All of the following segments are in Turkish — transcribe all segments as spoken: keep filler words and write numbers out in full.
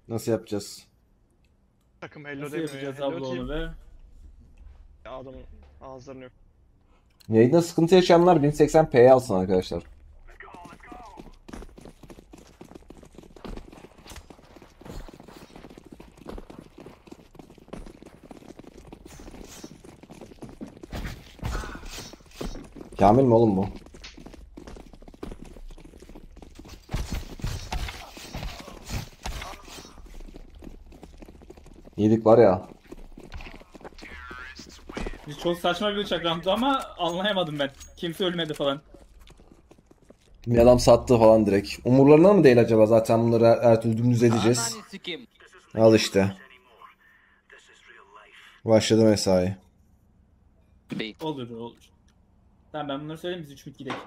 Nasıl yapacağız? Takım hello Nasıl demiyor ya. yapacağız Hello abla team. onu be? Ya adamın ağızlarını yok. Yayında sıkıntı yaşayanlar bin seksen p'ye alsın arkadaşlar. Kamil mi oğlum bu? Yedik var ya. Biz çok saçma bir uçak roundu ama anlayamadım ben. Kimse ölmedi falan. Bir adam sattı falan direkt. Umurlarına mı değil acaba, zaten bunları her, her türlü dümdüz edeceğiz. Ananı sikim. Al işte. Başladı mesai. Bey. Olur olur. Tamam ben bunları söyleyeyim, biz üç mid gidelim.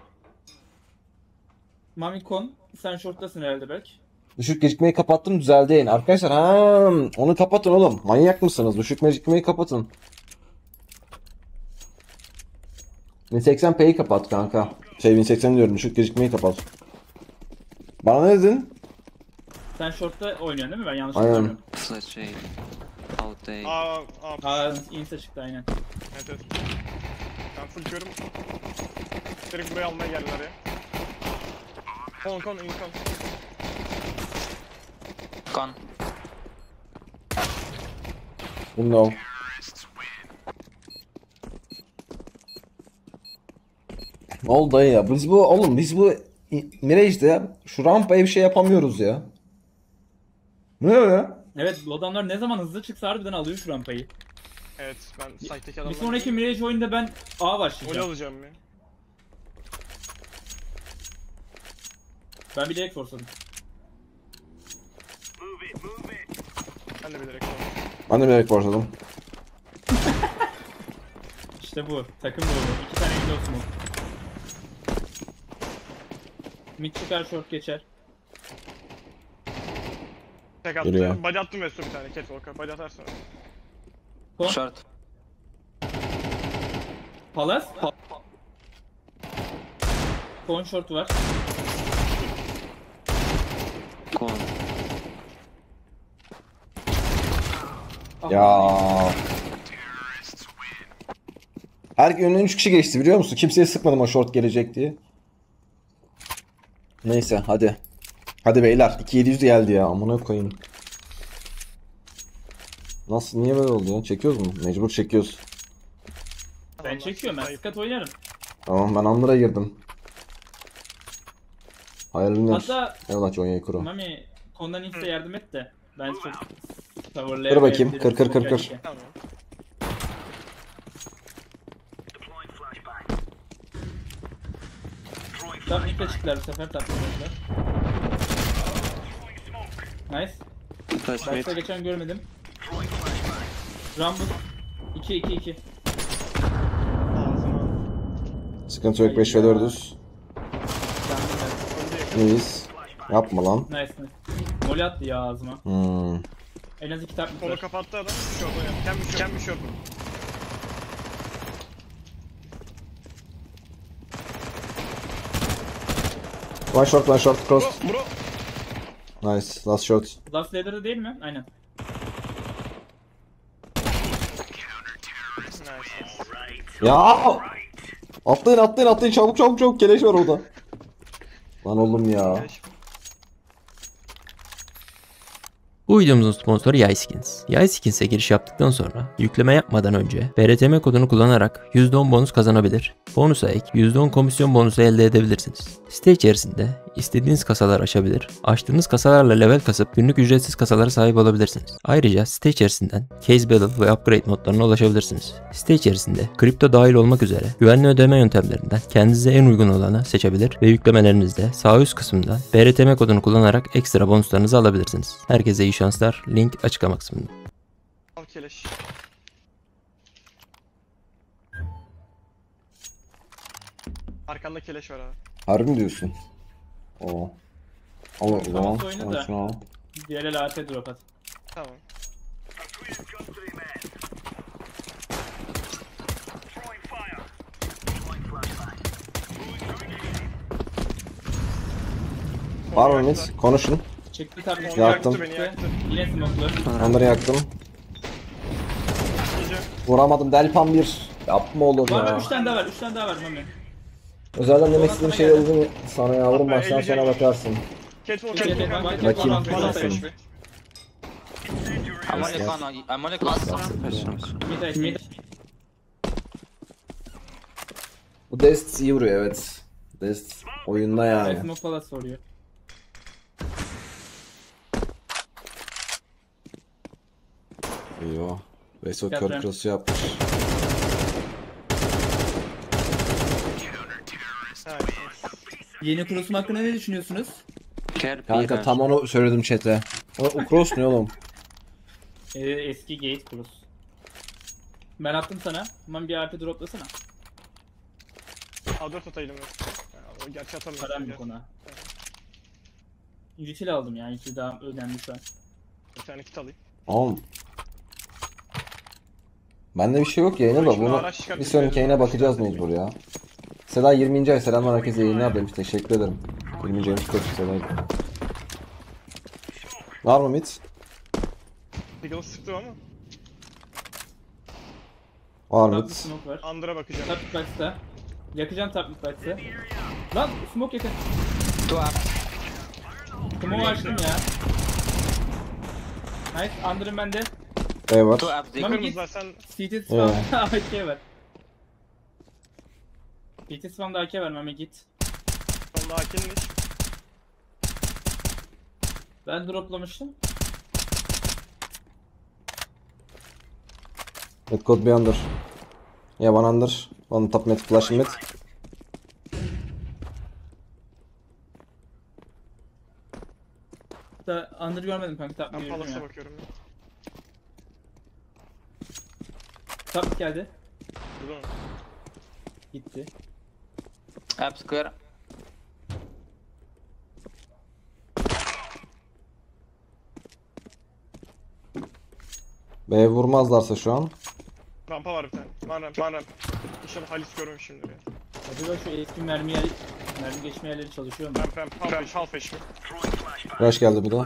Mamikon sen short'tasın herhalde belki. Düşük gecikmeyi kapattım, düzeldi yayın. Arkadaşlar ha, onu kapatın oğlum. Manyak mısınız? Düşük gecikmeyi kapatın. bin seksen p'yi kapat kanka. Şey bin seksen diyorum, düşük gecikmeyi kapat. Bana ne dedin? Sen short'ta oynuyorsun değil mi? Ben yanlış Aynen. hatırlamıyorum. Flash şey. Out A. Aa, aa. Aa insta çıktı aynen. Evet evet. Ben full körüm. Direkt buraya almaya geldiler ya. Kon kon in kon. Con. No. Ne oldu dayı ya? Biz bu oğlum biz bu Mirage'de şu rampaya bir şey yapamıyoruz ya. Ne öyle? Evet bu adamlar ne zaman hızlı çıksa harbiden alıyor şu rampayı. Evet ben site'deki Bir adamları... sonraki Mirage oyunda ben A Gol başlayacağım. alacağım ya. Ben bir direkt force'ladım. Ben de bir direkt alacağım. Ben de bilerek başladım. İşte bu. Takım bu. İki tane window smoke. Mid çıkar short geçer. Tek Geliyor. attı. Body attım Vesto bir tane. Catwalk'a. Body atarsın. Kon. Short. Palas. Pa Kon short var. Con. Ya. Her önüne üç kişi geçti biliyor musun? Kimseye sıkmadım o short gelecek diye. Neyse hadi. Hadi beyler, iki bin yedi yüz geldi ya, amına koyayım. Nasıl, niye böyle oldu ya? Çekiyoruz mu? Mecbur çekiyoruz. Ben çekiyorum, ben skat oynarım. Tamam, ben Under'a girdim. Hayırlı olsun. Hatta Eyvallah Onya'yı kuru. Mami Kondan insta yardım et de. Ben çok Kır tavırlayabilirim. bakayım. Kır kır kır kır. Tamam. Tam ilk çıktılar bu sefer tatlılar. Nice. Flash mid. Başta geçen görmedim. Rumble. iki iki iki. Ağzıma. Sıkıntı yok, beş ve dördüz. Önde yakın. İyiyiz. Yapma lan. Nice nice. Molly attı ya ağzıma. Hmm. En az iki tap Kolu var. kapattı adam. Short oynadı. Ken bir ken bir short. One short, one short, cross. Bro bro. Nice. Last shot. Last Leader'da değil mi? Aynen. Nice. Ya! Atlayın atlayın atlayın, çabuk çabuk çabuk, keleş var orada. Lan oğlum ya. Geleş. Bu videomuzun sponsoru Yayskins. Yayskins'e giriş yaptıktan sonra yükleme yapmadan önce B R T M kodunu kullanarak yüzde on bonus kazanabilir. Bonusa ek yüzde on komisyon bonusu elde edebilirsiniz. Site içerisinde istediğiniz kasalar açabilir, açtığınız kasalarla level kasıp günlük ücretsiz kasalara sahip olabilirsiniz. Ayrıca site içerisinden Case Battle ve Upgrade modlarına ulaşabilirsiniz. Site içerisinde kripto dahil olmak üzere güvenli ödeme yöntemlerinden kendinize en uygun olanı seçebilir ve yüklemelerinizde sağ üst kısımda B R T M kodunu kullanarak ekstra bonuslarınızı alabilirsiniz. Herkese iyi şanslar. Link açıklama kısmında. Al keleş. Arkanda keleş var abi. Harbi mi diyorsun? Oo. Al o zaman. Kafası oyunu Al da. şunu al. Diğer el A T drop at. Tamam. Var mı mid? Konuşun. Çıktı tabii. Onu Yaktım. yaktı beni yaktı. Yine smoke'lu. Onları yaktım. İyice. Vuramadım. Delpan bir. Yapma oğlum Var var ya. üç tane daha var. üç tane daha var Mami. Özelden demek istediğim şey Sonra oldu sana yavrum, Ah be, baştan eleyecek. sona bakarsın. Catwalk Bakayım, catwalk. bakayım, catwalk. bakayım. Bana Bakayım. seçti. I'm only con. I'm only con. Mid ayı mid. Bu Dest iyi vuruyor, evet. Dest oyunda yani. Smoke falan soruyor. Eyvah. Veso Gel kör Prem. cross'u yapmış. Ha, Yeni cross'um hakkında ne düşünüyorsunuz? Care Kanka Bearer. tam onu söyledim chat'e. O, o cross ne oğlum? Ee, eski gate cross. Ben attım sana. Aman bir artı droplasana. A dört ataydım ben. Ya, gerçi atamıyorum. Param yok gerçi. ona. Util aldım yani. Util daha önemli şu an. Bir tane kit alayım. Oğlum. Bende bir şey yok yayına da Şunu bunu araç çıkar, bir biz sonraki yayına veririz. bakacağız mecbur ya. Seda yirminci ay selamlar herkese, yayınlar demiş, teşekkür ederim. yirminci ayın kutlu olsun Seda'yı. Var mı mid? Deagle'ı sıktım ama. Var Top mid. bir smoke var. Under'a bakacağım. Top bir box'ta. Yakacağım top bir box'ta. Lan smoke yakın. Two up. Smoke açtım ya. Nice. Under'ım bende. B var. Two up. Mami Zig. git. Kırmızılar sen C T spam. Evet. A K var. C T spam'da A K var Mami git. sonunda hakinmiş. Ben droplamıştım. Mid code bir under. Yeah, one under. One top mid, flash mid. Da Under görmedim kanka. Top Ben mid gördüm Palas'a ya. bakıyorum. ya. Top mid geldi. Burada mı? Gitti. Up square. B vurmazlarsa şu an. Rampa var bir tane. Van ramp. Van ramp. İnşallah Halis görmemişimdir ya. Acaba şu eski mermi yer, mermi geçme yerleri çalışıyor mu? Ramp ramp. Half eş. Half eş mi? Rush geldi bir de.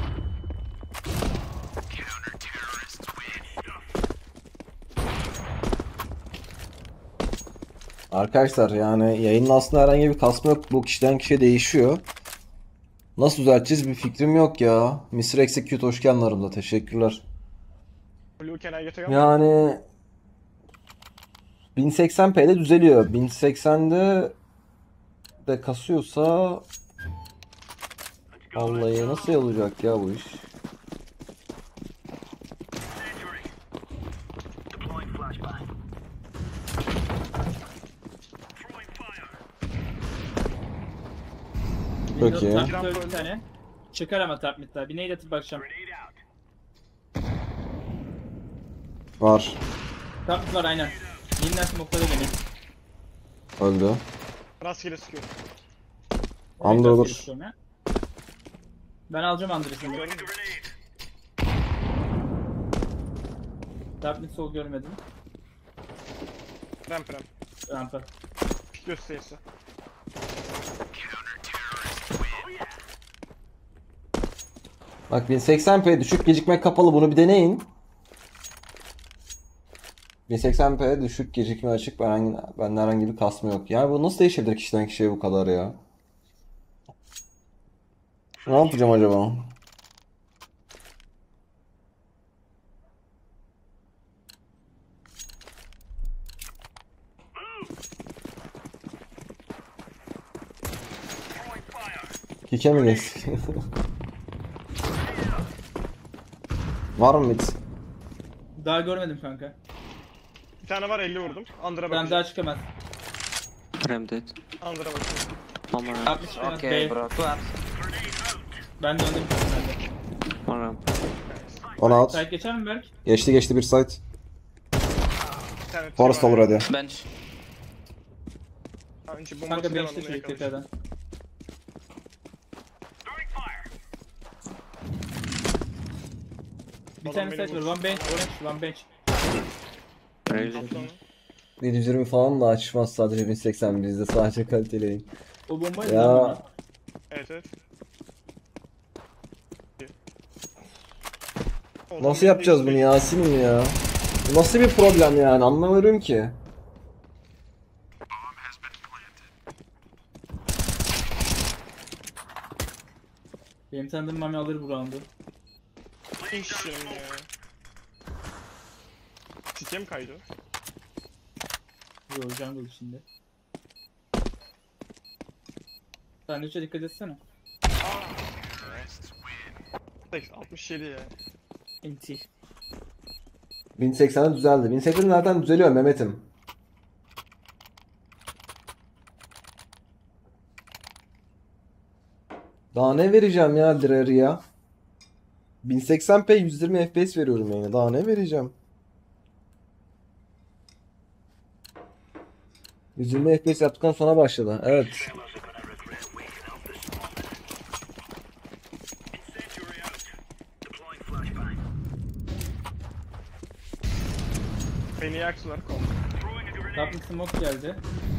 Arkadaşlar yani yayının aslında herhangi bir kasma yok. Bu kişiden kişiye değişiyor. Nasıl düzelteceğiz bir fikrim yok ya. mister Execute hoş geldin aramda. Teşekkürler. Blue can I get a gun? Yani bin seksen p'de düzeliyor. bin seksende de kasıyorsa vallahi nasıl olacak ya bu iş? Çok iyi. Top mid öldü bir tane. Çıkar ama top mid daha. Bir nade atıp bakacağım. Var. Top mid var aynen. Yeniden smoke'lara döneyim. Öldü. Rastgele sıkıyorum. Under olur. Ben alacağım Under'ı şimdi. Gördün mü? Top mid sol görmedim. Ramp ramp. Rampa. Gösterisi. Bak bin seksen p düşük gecikme kapalı, bunu bir deneyin. bin seksen p düşük gecikme açık, ben herhangi, bende herhangi bir kasma yok. Yani bu nasıl değişebilir kişiden kişiye bu kadar ya? Ne yapacağım acaba? Kike mi geçtik? Var mı mid? Daha görmedim kanka. Bir tane var elli vurdum. Under'a Ben bakacağım. daha çıkamaz. Ram dead. Under'a bakıyorum. One more ramp. altmış çıkamaz. Okay, B. bro. Two up. Ben de öndeyim. Ben de. One ramp. One out. Site geçer mi Berk? Geçti geçti bir site. Bir tane Forest tüy var. olur hadi. Bench. Ha, önce bombası Kanka devam, beşte onu çocuk yakalamış. tekrardan. Bir Adam tane beni site var. vurdu. One bench, orange, one bench. Really? Sonra yedi yüz yirmi falan da açmaz, sadece bin seksen bizde sadece kaliteli. O bombayı Ya. ya. evet evet. Nasıl yapacağız bunu Yasin'im ya? Bu nasıl bir problem yani, anlamıyorum ki. Benim tanıdığım Mami alır bu roundu. İşim ya. Siteye mi kaydı? Yo, jungle içinde. Sandviçe dikkat etsene. altmış yedi ya. N T. bin seksende düzeldi. bin seksen zaten düzeliyor Mehmet'im. Daha ne vereceğim ya Dreria? bin seksen p yüz yirmi F P S veriyorum yani. Daha ne vereceğim? yüz yirmi F P S yaptıktan sonra başladı. Evet. Beni yaktılar kom. Top mid smoke geldi.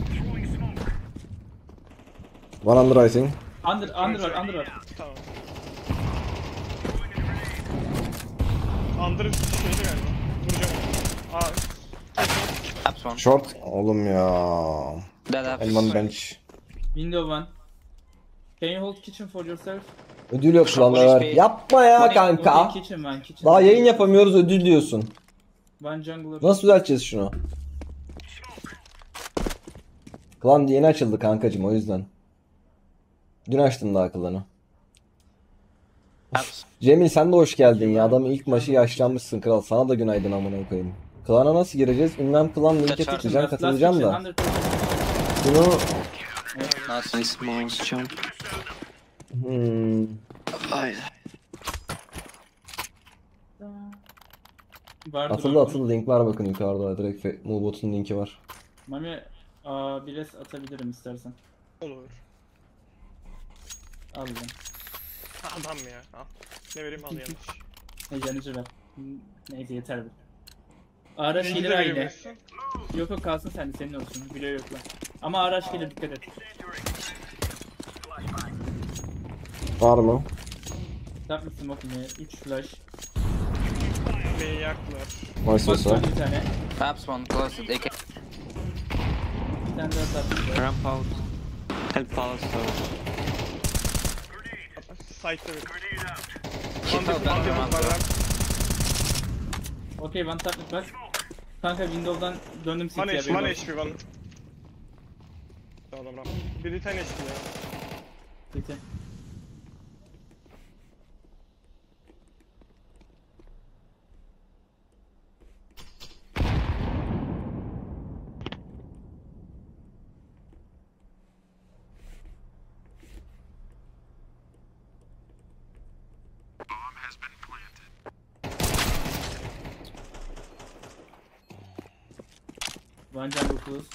One underwriting. Under, under var, under var. Tamam. Under şeydi galiba. Vuracağım onu. Aa. Apps one. Short. Oğlum ya. Dead apps. Elman bench. Window one. Can you hold kitchen for yourself? Ödül yok lan ver. Yapma ya Okay, kanka. kitchen one, kitchen. Daha yayın yapamıyoruz, ödül diyorsun. One jungler. Nasıl düzelteceğiz şunu? Klan yeni açıldı kankacım, o yüzden. Dün açtım daha klanı. Apps. Cemil sen de hoş geldin ya. Adamın ilk maçı yaşlanmışsın kral. Sana da günaydın amına koyayım. Klana nasıl gireceğiz? Ünlem klan linke Kaçar. tıklayacağım, Last katılacağım kitchen, da. under- Bunu Nice. Nice mouse jump. hmm, Ay. Vardır atıldı orada. atıldı, link var bakın yukarıda. Direkt fe- Moobot'un linki var. Mami, aa, bir res atabilirim istersen. Olur. Al lan. Adam ya. Al. Ne vereyim al yanlış. Ne yanıcı ver. Neyse yeter bu. Araç Rengi gelir de aynı. verebilirsin. Yok yok kalsın sen de, senin olsun. Bile yok lan. Ama araç gelir, dikkat et. Var mı? Tap mı smoke yine? üç flash. Beni yaktılar. Nice Bak olsa. bir tane. Apps one close it. A K. Bir tane daha tap. Ramp out. Help palace though. Site'da bir. Keep Under out that ramp. var. Okey, one tap mid var. Kanka window'dan döndüm One city'ye. H P, one H P, one. Tamam tamam. Bir tane H P ya. City. One jungle close.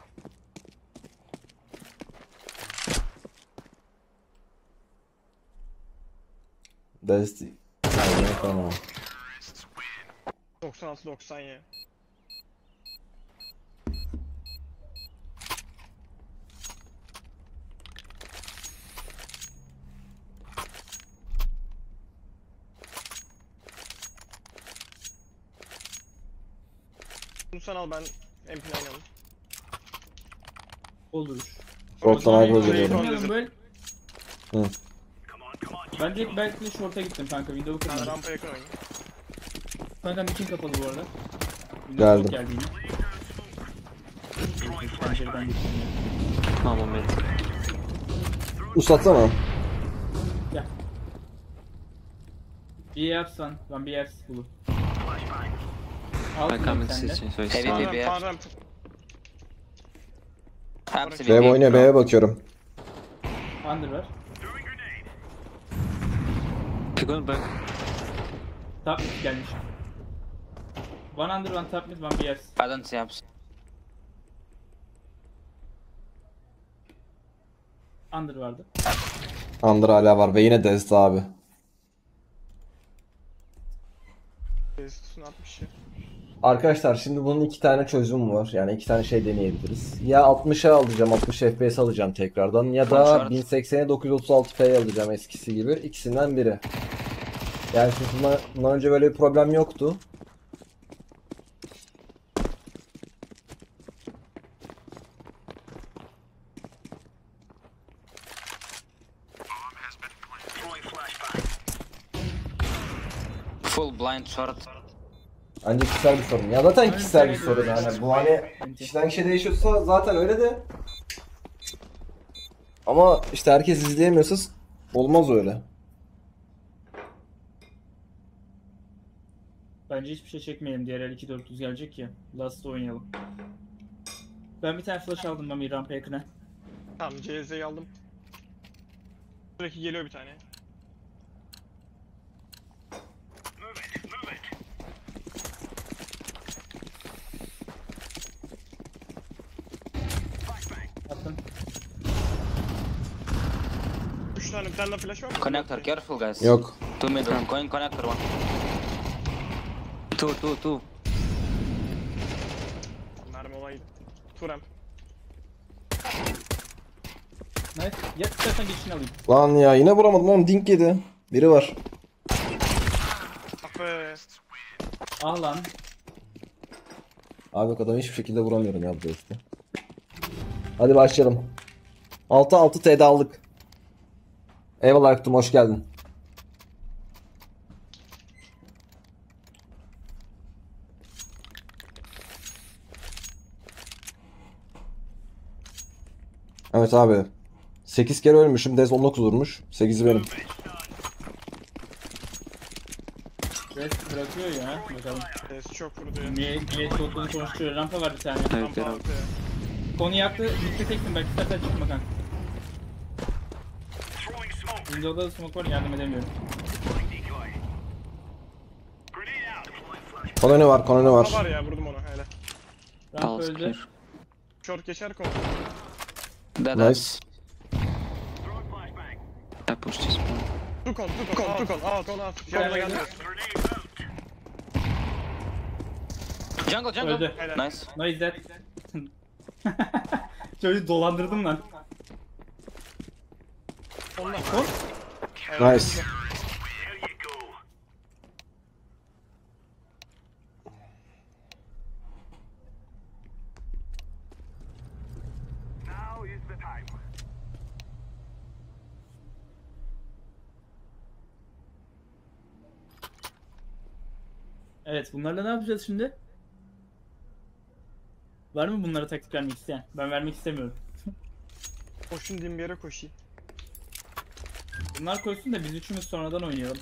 Desti. Aynen tamam. doksan altı doksan ya. Bunu sen al, ben M P'ni oynayalım. Olur. Short'tan O agro zaman geliyorum. oynayalım böyle. Hı. Ben direkt belki de short'a gittim kanka. Window'u Ben kırmadım. rampa yakın oynayayım. Kanka mikin kapalı bu arada. Windows Geldim. çok geldi yine. Pencereden gittim. Tamam mid. Uzatsana. Gel. Bir yapsan, ben bir yaps bulu. I come in sen de. city, so it's Fan fine. ramp, B fan F. ramp. Apps B oynuyor, B'ye bakıyorum. Under var. Keep going back. Top mid gelmiş. One under, one top mid, one B S. I don't see apps. Under vardı. Under hala var ve yine Desti abi. Üstüne atmış ya. Arkadaşlar şimdi bunun iki tane çözümü var. Yani iki tane şey deneyebiliriz. Ya altmışa alacağım, altmış F P S alacağım tekrardan. Ya da Konuşarız. bin seksene dokuz yüz otuz altı P alacağım eskisi gibi. İkisinden biri. Yani çünkü bundan, bundan önce böyle bir problem yoktu. Full blind short. Bence kişisel bir sorun. Ya zaten kişisel bir sorun yani. Bu hani kişiden kişiye değişiyorsa zaten öyle de. Ama işte herkes izleyemiyorsa olmaz öyle. Bence hiçbir şey çekmeyelim. Diğer el iki dört yüz gelecek ya. Last oynayalım. Ben bir tane flash aldım Mami rampa yakına. Tamam C Z'yi aldım. Sürekli geliyor bir tane. Attım. Üç tane bir tane daha flash var mı? Connector, careful guys. Yok. Two middle, going connector one. Two, two, two. Mermi olaydı. Turem. Nice. Ya istersen geçini alayım. Lan ya yine vuramadım oğlum, dink yedi. Biri var. Ah be. Ah lan. Abi adamı hiçbir şekilde vuramıyorum ya bu işte. Hadi başlayalım. altı altı T'de aldık. Eyvallah Aykut'um, hoş geldin. Evet abi. sekiz kere ölmüşüm. Dez on dokuz vurmuş. sekizi benim. Rest bırakıyor ya. Bakalım. Ses çok vurdu ya. Niye, niye çokluğunu konuşturuyor. Rampa var bir tane. Evet, Rampa evet. altı ya. Konu yaktı. Mitte teksin belki istersen çıkma kanka. Windows'da da smoke var, yardım edemiyorum. Koloni var, koloni Ha var. var ya, vurdum onu hele. Rampa Pulse öldü. clear. Short geçer konu. Dead. Nice. I pushed this one. Tukon, tukon, tukon. Aa, kon at. Yanına Geldi. gelmiyor. Jungle, jungle. Öldü. Helal. Nice. No is that. Çocuğu dolandırdım lan. Ondan. Nice. Evet, bunlarla ne yapacağız şimdi? Var mı bunlara taktik vermek isteyen? Ben vermek istemiyorum. Koşun diyeyim bir yere koşayım. Bunlar koysun da biz üçümüz sonradan oynayalım.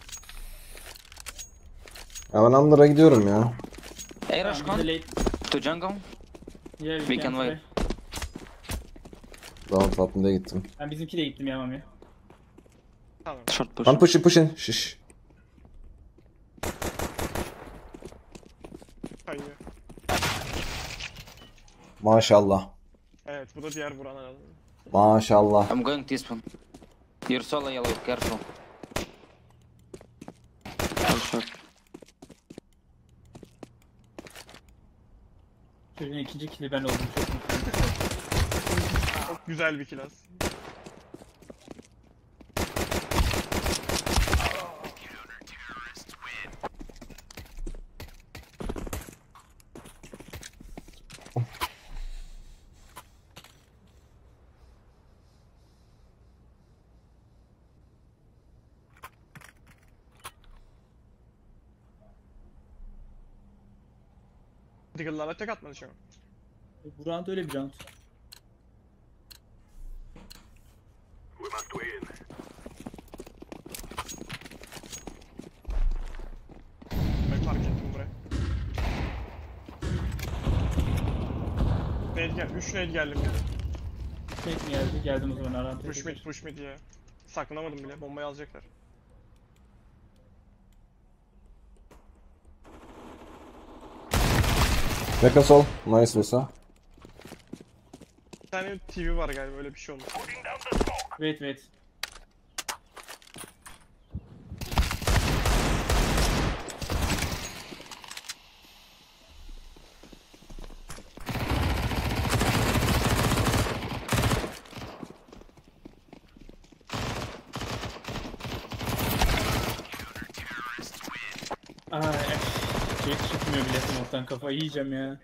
Ya ben Under'a gidiyorum ya. Hey, rush Tamam, biz de con. late. To jungle. Yeah, We can try. wait. Round altında gittim. Ben bizimki de gittim ya Mami. Tamam. Short push. Lan push'in push'in. Şiş. Kayıyor. Maşallah. Evet, bu da diğer vuran herhalde. Maşallah. I'm going this one. You're solo yellow, careful. Full short. Çocuğun ikinci kili ben oldum. Çok mutluyum. Çok güzel bir kill az. Diggle'larla tek atmadı şu an. Bu round öyle bir round. Ben fark ettim buraya. Nade gel, üç nade geldim ya. Tek mi geldi? Geldim o zaman aram. Push mid, push mid ya. Saklanamadım bile, bombayı alacaklar. Yakın sol. Nice Vesa. Bir tane T V var galiba, öyle bir şey olmuş. Wait wait. Ay, şey çıkmıyor bile smoke'tan, kafayı yiyeceğim ya.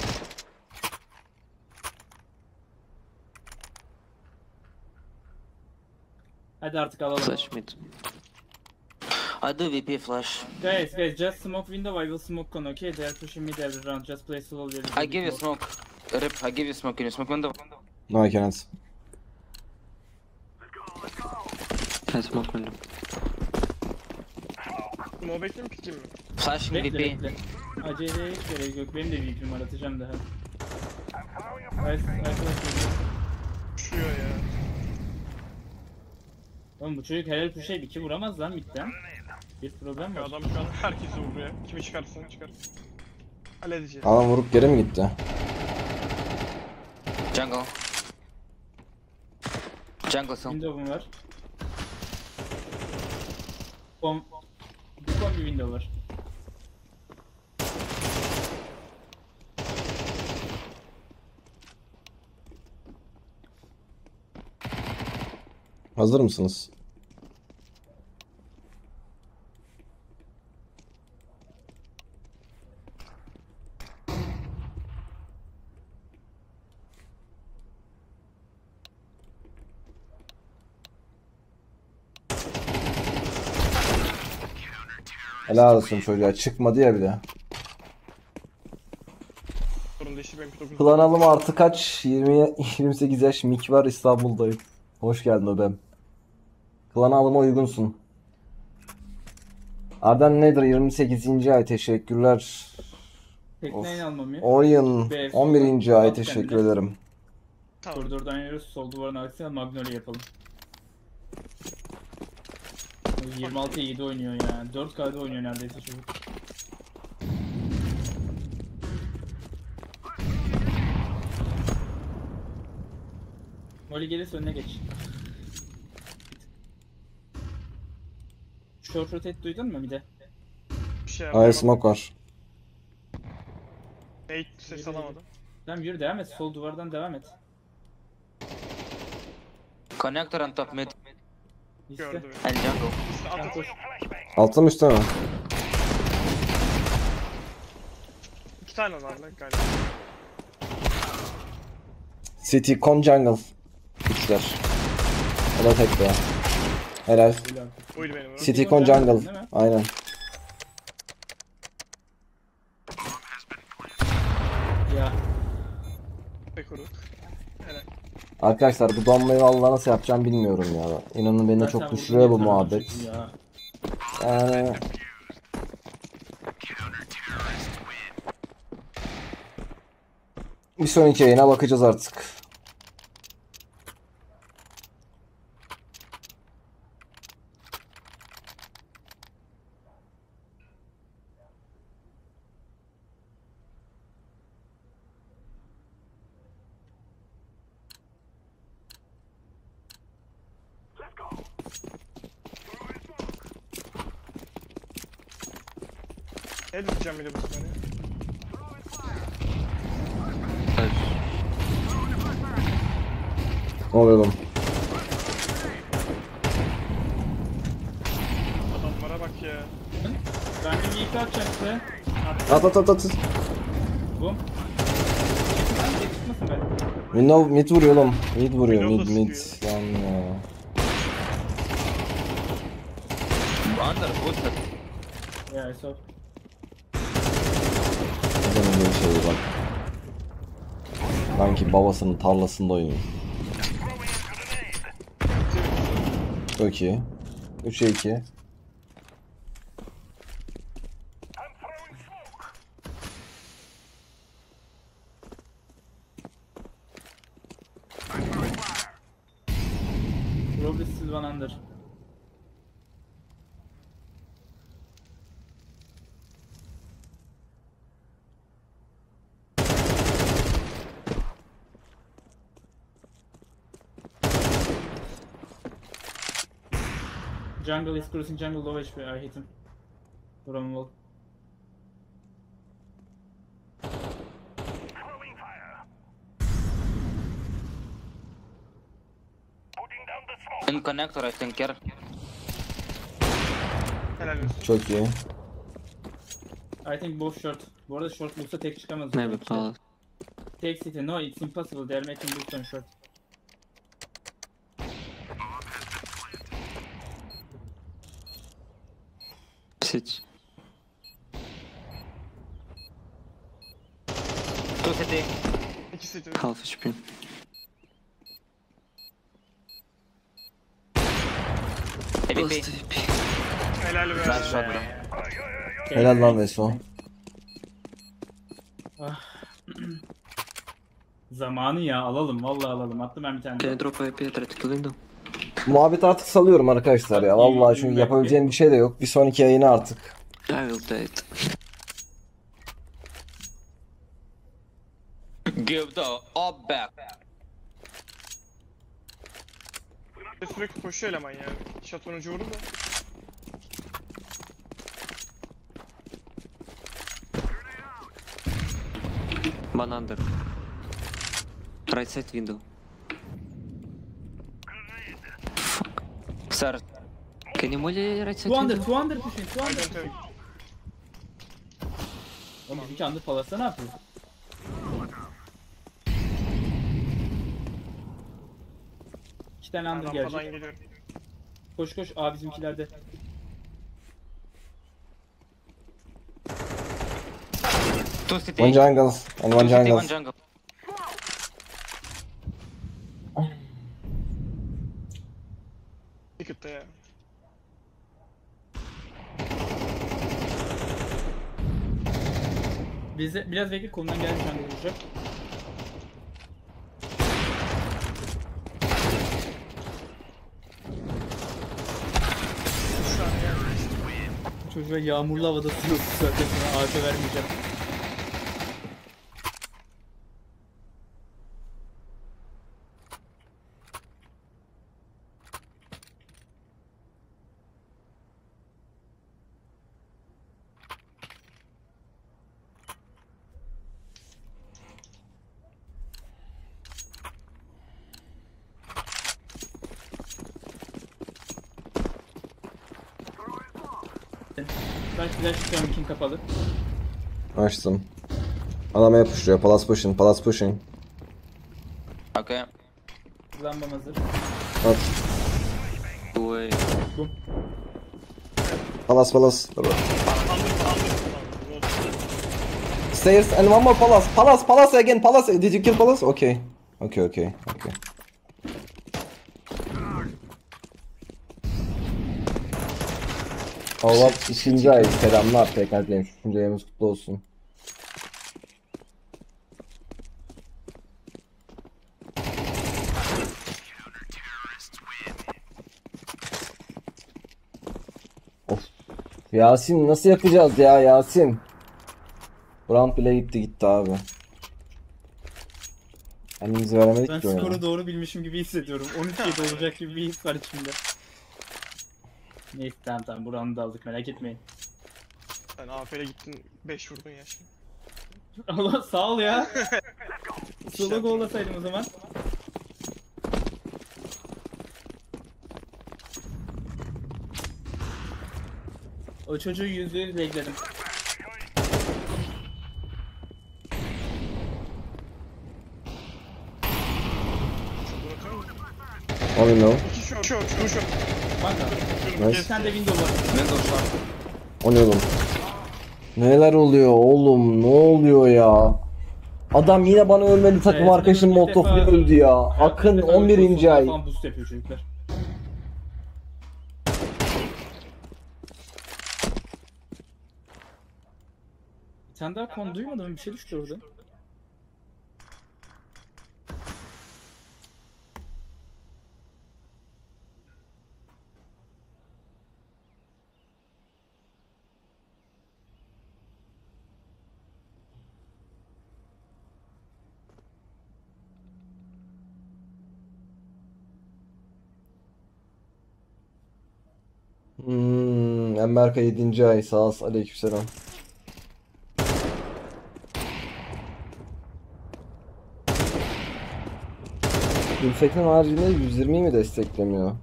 Hadi artık alalım. Flash mid. I do V P flash. Guys, guys, just smoke window, I will smoke con, okay? They are pushing mid every round, just play slow. there is a I big give you smoke. smoke. Rip, I give you smoke. Can you smoke window? No I cannot. I smoke window. Mo bekleyeyim pikeyim mi? Flashing Bekle V P. bekle. Aceleye hiç gerek yok, benim de V P'm var, atacağım daha. Nice, arkadaşlar. Düşüyor ya. Oğlum bu çocuk helal kuşayı iki vuramaz lan midden. Bir problem Ya var. adam şu an herkesi vuruyor. Kimi çıkarsan çıkar. Halledeceğiz. Adam vurup geri mi gitti? Jungle. Jungle still. Window'um var. Bom... Bir kombi window var. Hazır mısınız? Helal olsun çocuğa, çıkmadı ya bir de. Sorun değişti benim dokuz. Planalım artı kaç? yirmi yirmi sekiz yaş mik var, İstanbul'dayım. Hoş geldin Öbem. Planalıma uygunsun. Arden nedir yirmi sekizinci ay, teşekkürler. Tekneyi almam ya. Orion Be- on birinci ay, Bak teşekkür kendine. ederim. Tamam. Koridordan yürüyoruz, sol duvarın aksine Magnolia yapalım. yirmi altı yedi oynuyor ya. dört K'da oynuyor neredeyse çocuk. Molly gelirse önüne geç. Short rotate duydun mu bir de? Bir şey Ay yapamadım. smoke var. Eight ses alamadım. Tamam yürü, devam et. Sol duvardan devam et. Connector on top mid. İşte. Gördü beni. And jungle. İşte Sen at at. koş. Altta mı üstte mi? İki tane var lan galiba. City con jungle. Üçler. O da tek be. Helal. Buydu benim vurum. City con con jungle, jungle. değil mi? Aynen. Ya. Tek vurdu. Arkadaşlar bu donmayı vallahi nasıl yapacağım bilmiyorum ya. İnanın beni zaten çok vurdun düşürüyor bu yeter lan muhabbet. çocuğu ya. Yani bir sonraki yayına bakacağız artık. El diyeceğim bir de bu sefer ya. Flash. Ne oluyor oğlum? Adamlara bak ya. Ben bir ilk atacağım size. At at at at. Bum. Sen de çıkmasın be. Window mid vuruyor oğlum. Mid vuruyor mid Window da mid. Lan ya. Under boosted. Yeah, I saw. Adamın bir şey bak. Sanki babasının tarlasında oynuyor. Çok iyi. üçe iki. Rob is still one under. Jungle is crossing jungle, low H P, I hit him. From wall. In connector I think here. Helal olsun. Çok iyi. I think both short. Bu arada short bulsa tek çıkamaz. Maybe palace. Take city. No, it's impossible. They are making boost on short. City. Two city. İkisi de. Half H P. A V Last P. A W P. Helal be. Nice shot bro. Helal lan Veso. Zamanı ya alalım. Vallahi alalım. Attım ben bir tane. Can you drop A W P? Try to kill window. Muhabbeti artık salıyorum arkadaşlar ya. Vallahi çünkü yapabileceğim bir şey de yok. Bir sonraki yayına artık. I will play it. Give the up back. Sürekli koşuyor eleman ya. Şatonun ucu vurdu da. One under. Right side window. Sir. Can you molly right side Two under, window? two under pushing, two under Aynen pushing. tabii. Oğlum bizimki under palasa ne yapıyor? İki tane Ben under rampadan gelecek. geliyorum. Koş koş, aa bizimkilerde. Two city. One jungle and Two one city, jungle. one jungle. Ticket'ta ya. Bize biraz bekle, kolundan geldi şu anda vuracak. Çocuğa yağmurlu havada su yok zaten, sana A F vermeyeceğim. Ben flash tutuyorum, kim kapalı. Açtım. Adam hep pushluyor. Palas pushing, palas pushing. Okay. Lambam hazır. At. Way. Palas, palas. Stairs and one more palas. Palas, palas again, palas. Did you kill palas? Okay. Okay, okay, okay. Allah ikinci ay selamlar tekrar dilerim. Üçüncü ayımız kutlu olsun. Of. Yasin nasıl yapacağız ya Yasin? Brand bile gitti gitti abi. Kendimizi veremedik Ben ki oyuna. skoru doğru bilmişim gibi hissediyorum. on üç yedi olacak gibi bir his var içimde. Neyse tamam tamam, buranı da aldık, merak etmeyin. Sen A F L'e gittin beş vurdun ya şimdi. Allah sağ ol ya. Solo gollasaydım o zaman. O çocuğu yüzde yüz bekledim. Oh no. İki şu şu şu şu. Kanka. Nice. Sen de window var. Window shot. O ne oğlum? Neler oluyor oğlum? Ne oluyor ya? Adam yine bana ölmedi, takım Evet, arkadaşım ilk Molotov defa- öldü ya. Akın İlk defa on birinci ay. falan boost yapıyor çocuklar. Sen daha kon duymadın mı? Bir şey düştü orada. Hmm, Emberka yedinci ay, sağ ol, aleykümselam. Gülfek'in haricinde yüz yirmiyi mi desteklemiyor?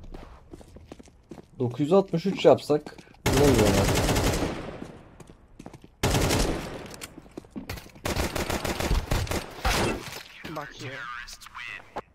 dokuz yüz altmış üç yapsak bilemiyorum artık. Bak ya.